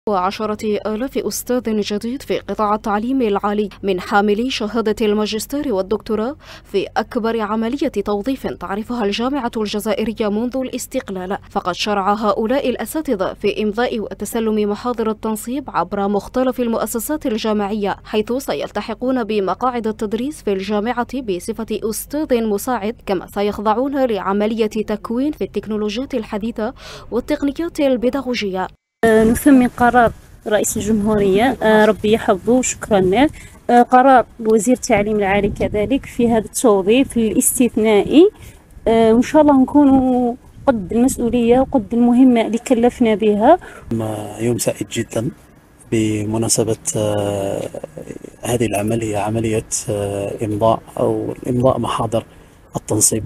وعشرة آلاف أستاذ جديد في قطاع التعليم العالي من حاملي شهادة الماجستير والدكتوراه في أكبر عملية توظيف تعرفها الجامعة الجزائرية منذ الاستقلال. فقد شرع هؤلاء الأساتذة في إمضاء وتسلم محاضر التنصيب عبر مختلف المؤسسات الجامعية، حيث سيلتحقون بمقاعد التدريس في الجامعة بصفة أستاذ مساعد، كما سيخضعون لعملية تكوين في التكنولوجيات الحديثة والتقنيات البيداغوجية. نثمن قرار رئيس الجمهورية ربي يحفظه شكرا له، قرار وزير التعليم العالي كذلك في هذا التوظيف الاستثنائي. وإن شاء الله نكونوا قد المسؤولية وقد المهمة اللي كلفنا بها. يوم سعيد جدا بمناسبة هذه العملية، عملية إمضاء محاضر التنصيب.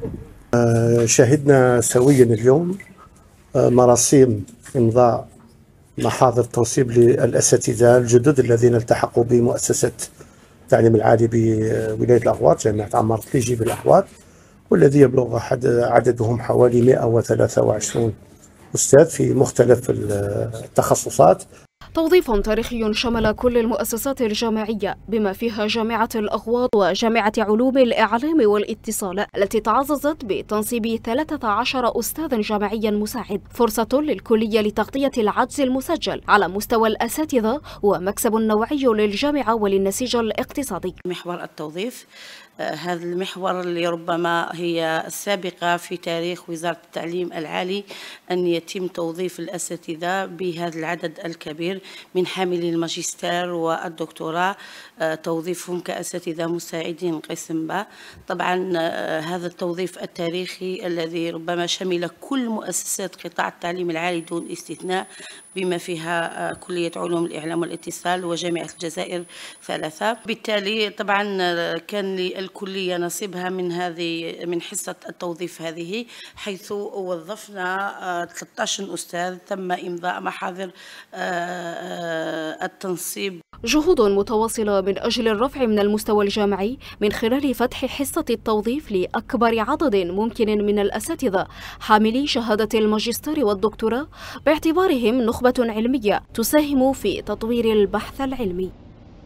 شهدنا سويا اليوم مراسيم إمضاء محاضر تنصيب للأساتذة الجدد الذين التحقوا بمؤسسة التعليم العالي بولاية الأغواط، جامعة عمار الثليجي بالأغواط، والذي يبلغ عددهم حوالي 123 أستاذ في مختلف التخصصات. توظيف تاريخي شمل كل المؤسسات الجامعية بما فيها جامعة الأغواط وجامعة علوم الإعلام والاتصال التي تعززت بتنصيب 13 أستاذ جامعيا مساعد، فرصة للكلية لتغطية العجز المسجل على مستوى الأساتذة ومكسب نوعي للجامعة وللنسيج الاقتصادي. محور التوظيف هذا المحور اللي ربما هي السابقة في تاريخ وزارة التعليم العالي أن يتم توظيف الأساتذة بهذا العدد الكبير من حاملي الماجستير والدكتوراه، توظيفهم كأساتذة مساعدين قسم ب. طبعا هذا التوظيف التاريخي الذي ربما شمل كل مؤسسات قطاع التعليم العالي دون استثناء، بما فيها كلية علوم الإعلام والاتصال وجامعة الجزائر 3. بالتالي طبعا كان للكلية نصيبها من حصة التوظيف هذه، حيث وظفنا 13 أستاذ، تم إمضاء محاضر التنصيب. جهود متواصلة من أجل الرفع من المستوى الجامعي من خلال فتح حصة التوظيف لأكبر عدد ممكن من الأساتذة حاملي شهادة الماجستير والدكتوراه، باعتبارهم نخبة علمية تساهم في تطوير البحث العلمي.